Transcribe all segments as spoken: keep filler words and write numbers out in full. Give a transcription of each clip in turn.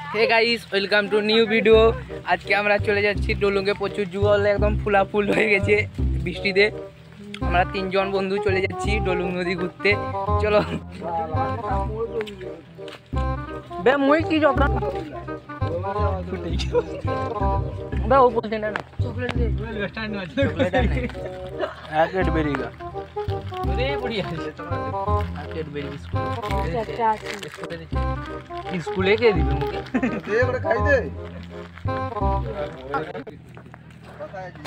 Hey guys, welcome to new video. আজকে আমরা চলে যাচ্ছি ডলুঙ্গে। প্রচুর জল একদম ফুলা ফুল হয়ে গেছে বৃষ্টিতে। আমরা তিনজন বন্ধু চলে যাচ্ছি ডলুং নদী ঘুরতে। চলো বে মই কি যত্ন বে ও বলতে না না চকলেট দে স্ট্যান্ড আছে চকলেট नहीं पैकेट बेरी का अरे बढ़िया है पैकेट बेरी बिस्कुट अच्छा अच्छा स्कूले के दिबे मुके दे बड़े खाई दे पता है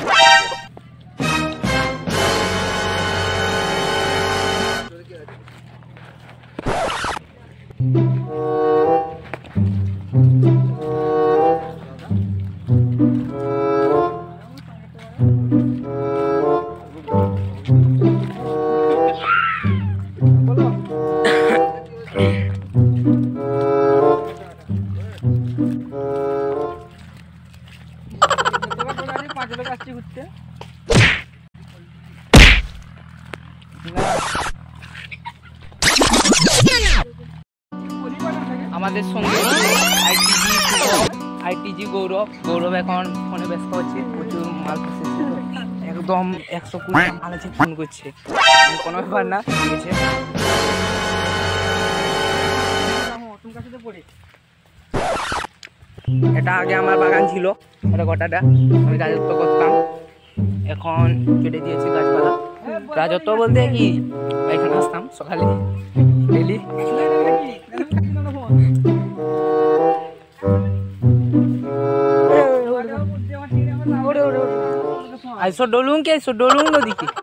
আমাদের সঙ্গে আইটিজি আইটিজি গৌরব গৌরব এখন ফোনে ব্যস্ত আছে, প্রচুর মাল ফেসেছে, একদম একশো কুড়ি মাল আছে, ফোন করছে, কোনো ব্যাপার না। ঠিক আছে, এটা আগে আমার বাগান ছিল, এটা গোটাটা আমি রাজত্ব করতাম, এখন কেটে দিয়েছি গাছপালা। রাজত্ব বলতে কি, এখানে আসতাম সকালে ডেলি। আইসো ডলুং কে আইসো ডলুং নদী কি